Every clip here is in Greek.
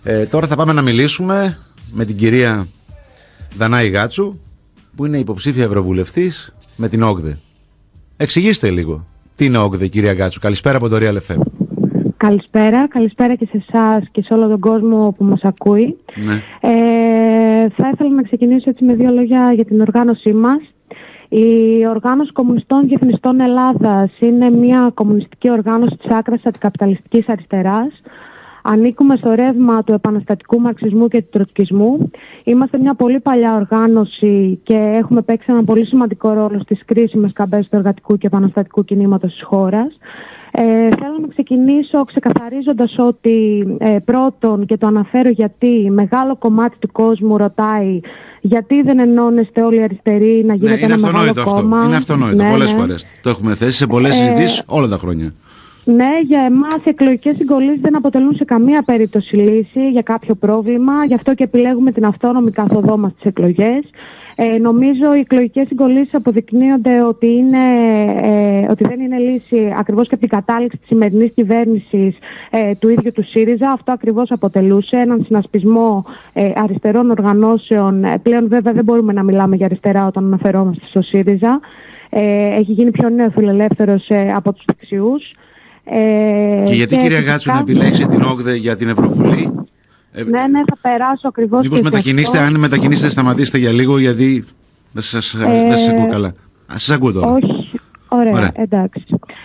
Τώρα θα πάμε να μιλήσουμε με την κυρία Δανάη Γάτσου, που είναι υποψήφια ευρωβουλευτής με την ΟΚΔΕ. Εξηγήστε λίγο. Τι είναι ΟΚΔΕ, κυρία Γάτσου? Καλησπέρα από το Real FM. Καλησπέρα και σε εσάς και σε όλο τον κόσμο που μας ακούει. Ναι. Θα ήθελα να ξεκινήσω έτσι με 2 λόγια για την οργάνωσή μας. Η Οργάνωση Κομμουνιστών Διεθνιστών Ελλάδας είναι μια κομμουνιστική οργάνωση της άκρας αντικαπιταλιστικής αριστεράς. Ανήκουμε στο ρεύμα του επαναστατικού μαρξισμού και του τροτσκισμού. Είμαστε μια πολύ παλιά οργάνωση και έχουμε παίξει ένα πολύ σημαντικό ρόλο στις κρίσιμες καμπές του εργατικού και επαναστατικού κινήματος της χώρας. Θέλω να ξεκινήσω ξεκαθαρίζοντας ότι πρώτον, και το αναφέρω γιατί μεγάλο κομμάτι του κόσμου ρωτάει γιατί δεν ενώνεστε όλοι οι αριστεροί να γίνετε ένα μεγάλο κόμμα. Είναι αυτονόητο. Πολλές φορές το έχουμε θέσει σε πολλές συζητήσεις όλα τα χρόνια. Ναι, για εμάς οι εκλογικές συγκολήσεις δεν αποτελούν σε καμία περίπτωση λύση για κάποιο πρόβλημα. Γι' αυτό και επιλέγουμε την αυτόνομη καθοδό μας στις εκλογές. Νομίζω οι εκλογικές συγκολήσεις αποδεικνύονται ότι δεν είναι λύση ακριβώς και από την κατάληξη της σημερινής κυβέρνησης του ίδιου του ΣΥΡΙΖΑ. Αυτό ακριβώς αποτελούσε έναν συνασπισμό αριστερών οργανώσεων. Πλέον βέβαια δεν μπορούμε να μιλάμε για αριστερά όταν αναφερόμαστε στο ΣΥΡΙΖΑ. Έχει γίνει πιο νεοφιλελεύθερος από τους δεξιούς. Και γιατί, κυρία Γάτσου, να επιλέξει την ΟΚΔΕ για την Ευρωβουλή? Ναι, θα περάσω ακριβώς. Μήπως μετακινήσετε, αν μετακινήσετε, σταματήστε για λίγο, γιατί δεν σας ακούω καλά. Σας ακούω τώρα. Όχι, ωραία. Εντάξει.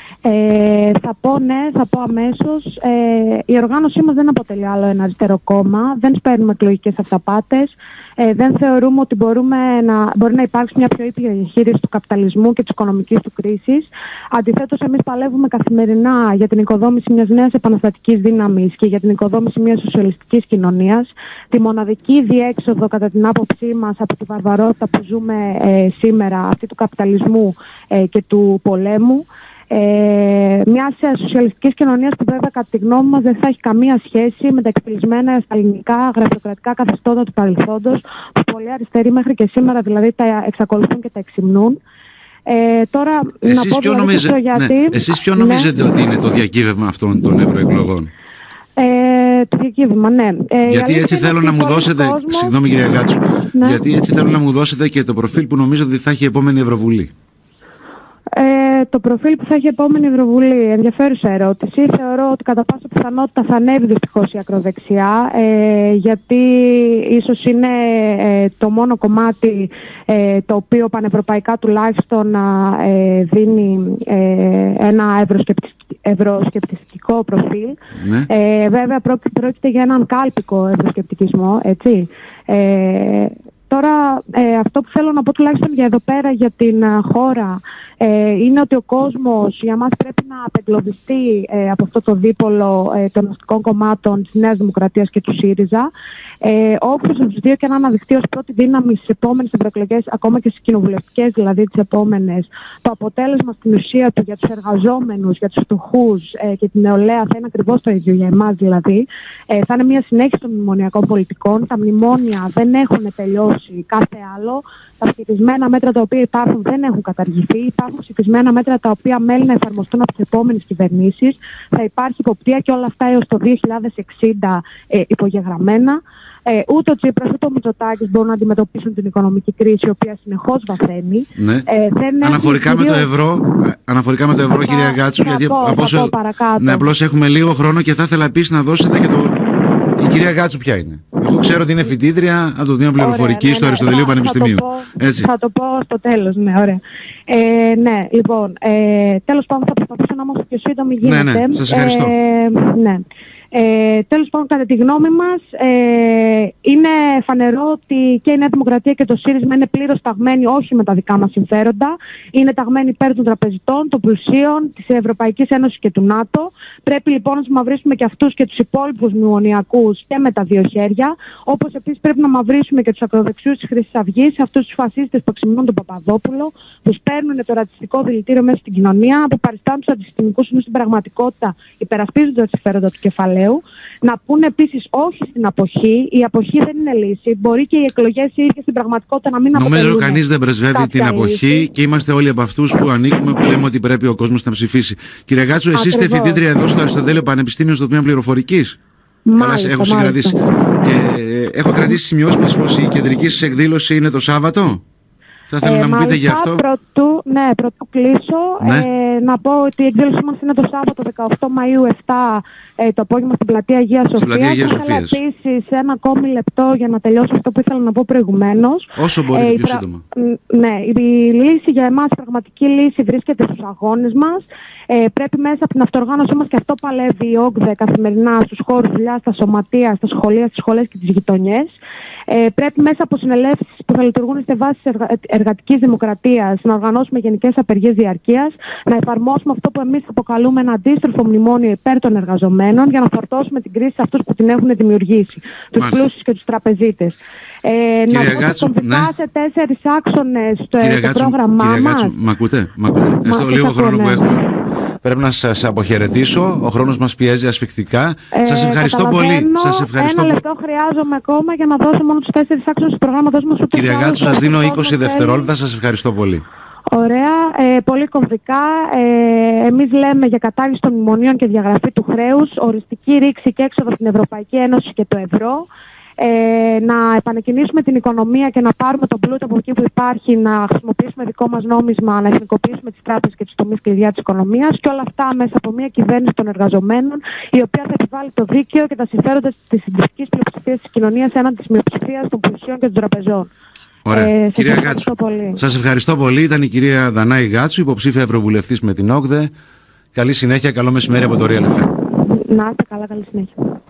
Θα πω αμέσως. Η οργάνωσή μας δεν αποτελεί άλλο ένα αριστερό κόμμα. Δεν σπέρνουμε εκλογικές αυταπάτες. Δεν θεωρούμε ότι μπορεί να υπάρξει μια πιο ήπια διαχείριση του καπιταλισμού και της οικονομικής του κρίσης. Αντιθέτως, εμείς παλεύουμε καθημερινά για την οικοδόμηση μιας νέας επαναστατικής δύναμης και για την οικοδόμηση μιας σοσιαλιστικής κοινωνίας. Τη μοναδική διέξοδο, κατά την άποψή μας, από τη βαρβαρότητα που ζούμε σήμερα, αυτή του καπιταλισμού και του πολέμου. Μια σοσιαλιστική κοινωνία που βέβαια κατά τη γνώμη μας δεν θα έχει καμία σχέση με τα εκπλησμένα σταλινικά γραφειοκρατικά καθεστώτα του παρελθόντος, που πολλοί αριστεροί μέχρι και σήμερα δηλαδή τα εξακολουθούν και τα εξυμνούν. Τώρα εσείς να πω γιατί. Εσείς ποιο νομίζετε ότι είναι το διακύβευμα αυτών των ευρωεκλογών? Το διακύβευμα, ναι. Γιατί έτσι θέλω να μου δώσετε. Συγγνώμη, κυρία Γάτσου. Ναι. Γιατί έτσι θέλω να μου δώσετε και το προφίλ που νομίζω ότι θα έχει η επόμενη Ευρωβουλή. Το προφίλ που θα έχει η επόμενη Ευρωβουλή, ενδιαφέρουσα ερώτηση. Θεωρώ ότι κατά πάσα πιθανότητα θα ανέβει δυστυχώς η ακροδεξιά, γιατί ίσως είναι το μόνο κομμάτι το οποίο πανευρωπαϊκά τουλάχιστον δίνει ένα ευρωσκεπτικικό προφίλ. Ναι. Βέβαια πρόκειται για έναν κάλπικο ευρωσκεπτικισμό, έτσι. Τώρα αυτό που θέλω να πω τουλάχιστον για εδώ πέρα για την χώρα είναι ότι ο κόσμος για μας πρέπει να απεγκλωβιστεί από αυτό το δίπολο των αστικών κομμάτων της Νέας Δημοκρατίας και του ΣΥΡΙΖΑ. Όποιος από τους δύο και να αναδειχθεί ως πρώτη δύναμη στις επόμενες ευρωεκλογές, ακόμα και στις κοινοβουλευτικές δηλαδή τις επόμενες, το αποτέλεσμα στην ουσία του για τους εργαζόμενους, για τους φτωχούς και την νεολαία θα είναι ακριβώς το ίδιο για εμάς δηλαδή. Θα είναι μια συνέχιση των μνημονιακών πολιτικών. Τα μνημόνια δεν έχουν τελειώσει κάθε άλλο. Τα συγκεκριμένα μέτρα τα οποία υπάρχουν δεν έχουν καταργηθεί. Υπάρχουν συγκεκριμένα μέτρα τα οποία μένουν να εφαρμοστούν από τις επόμενες κυβερνήσεις. Θα υπάρχει υποπτία και όλα αυτά έως το 2060 υπογεγραμμένα. Ούτε ο Τσίπρας ούτε ο Μητσοτάκης μπορούν να αντιμετωπίσουν την οικονομική κρίση, η οποία συνεχώς βαθαίνει. Ναι. Αναφορικά με το ευρώ, κυρία Γάτσου, γιατί απλώς έχουμε λίγο χρόνο και θα ήθελα επίσης να δώσετε και το. Η κυρία Γάτσου ποια είναι? Εγώ ξέρω ότι είναι φοιτήτρια από το Τμήμα Πληροφορικής στο Αριστοτελείου Πανεπιστημίου. Θα το πω στο τέλος, ναι, ωραία. Ναι, λοιπόν, τέλος πάντων θα προσπαθήσω να είμαι όσο πιο σύντομη γίνεται. Ναι, σας ευχαριστώ. Ναι. Τέλος πάντων, κατά τη γνώμη μας, είναι φανερό ότι και η Νέα Δημοκρατία και το ΣΥΡΙΖΑ είναι πλήρως ταγμένοι όχι με τα δικά μας συμφέροντα. Είναι ταγμένοι υπέρ των τραπεζιτών, των πλουσίων, της Ευρωπαϊκής Ένωσης και του ΝΑΤΟ. Πρέπει λοιπόν να μαυρίσουμε και αυτούς και τους υπόλοιπους μνημονιακούς και με τα δύο χέρια. Όπως επίσης πρέπει να μαυρίσουμε και τους ακροδεξιούς της Χρυσής Αυγής, αυτούς τους φασίστες που εξυμνούν τον Παπαδόπουλο, που σπέρνουν το ρατσιστικό δηλητήριο μέσα στην κοινωνία, που παριστάνουν τους αντισυστημικούς ενώ στην πραγματικότητα υπερασπίζονται τα συμφέροντα του κεφαλαίου. Να πούνε επίσης όχι στην αποχή. Η αποχή δεν είναι λύση. Μπορεί και οι εκλογές οι ίδιες στην πραγματικότητα να μην αποτελούν. Νομίζω κανείς δεν πρεσβεύει την αποχή και είμαστε όλοι από αυτούς που ανήκουμε, που λέμε ότι πρέπει ο κόσμος να ψηφίσει. Κυρία Γάτσου, εσείς είστε φοιτήτρια εδώ στο Αριστοτέλειο Πανεπιστήμιο στο Τμήμα Πληροφορικής. Μάλιστα, έχω συγκρατήσει. Και έχω κρατήσει σημειώσεις μας πως η κεντρική σας εκδήλωση είναι το Σάββατο. Θα ήθελα να μου πείτε γι' αυτό. Πρωτού κλείσω, Ναι. να πω ότι η εκδήλωσή μας είναι το Σάββατο 18 Μαΐου 7 το απόγευμα στην πλατεία Αγίας Σοφίας. Ήθελα επίσης ένα ακόμη λεπτό για να τελειώσω αυτό που ήθελα να πω προηγουμένως. Όσο μπορείτε πιο σύντομα. Ναι, η λύση για εμάς, η πραγματική λύση βρίσκεται στους αγώνες μας. Πρέπει μέσα από την αυτοργάνωσή μας, και αυτό παλεύει η ΟΚΔΕ καθημερινά στους χώρους δουλειάς, στα σωματεία, στα σχολεία, στις σχολές και τις γειτονιές. Πρέπει μέσα από συνελεύσεις που θα λειτουργούν στη βάση της εργατικής δημοκρατίας να οργανώσουμε γενικές απεργίες διαρκείας, να εφαρμόσουμε αυτό που εμείς αποκαλούμε ένα αντίστροφο μνημόνιο υπέρ των εργαζομένων για να φορτώσουμε την κρίση σε αυτούς που την έχουν δημιουργήσει, τους πλούσιους και τους τραπεζίτες. Να δώσουμε κομβικά σε 4 άξονες το πρόγραμμά μας. Κύριε Γάτσου, μ' ακούτε? Στο λίγο χρόνο που έχουμε. Πρέπει να σας αποχαιρετήσω. Ο χρόνος μας πιέζει ασφικτικά. Σας ευχαριστώ πολύ. Ένα λεπτό χρειάζομαι ακόμα για να δώσω μόνο τους 4 άξονες του προγράμματος μας. Κύριε Γάτσου, σας δίνω 20 δευτερόλεπτα. Σας ευχαριστώ πολύ. Ωραία, πολύ κομβικά. Εμείς λέμε για κατάργηση των μνημονίων και διαγραφή του χρέους, οριστική ρήξη και έξοδο στην Ευρωπαϊκή Ένωση και το ευρώ. Να επανεκκινήσουμε την οικονομία και να πάρουμε τον πλούτο από εκεί που υπάρχει, να χρησιμοποιήσουμε δικό μας νόμισμα, να εθνικοποιήσουμε τις τράπεζες και τις τομείς κλειδιά της οικονομίας, και όλα αυτά μέσα από μια κυβέρνηση των εργαζομένων, η οποία θα επιβάλλει το δίκαιο και τα συμφέροντα της συντηρητικής πλειοψηφίας της κοινωνίας έναντι της μειοψηφίας των πλουσίων και των τραπεζών. Ωραία. Κυρία Γάτσου, σας ευχαριστώ πολύ. Ήταν η κυρία Δανάη Γάτσου, υποψήφια ευρωβουλευτής με την ΟΚΔΕ. Καλή συνέχεια, καλό μεσημέρι από το Real FM. Να είστε καλά, καλή συνέχεια.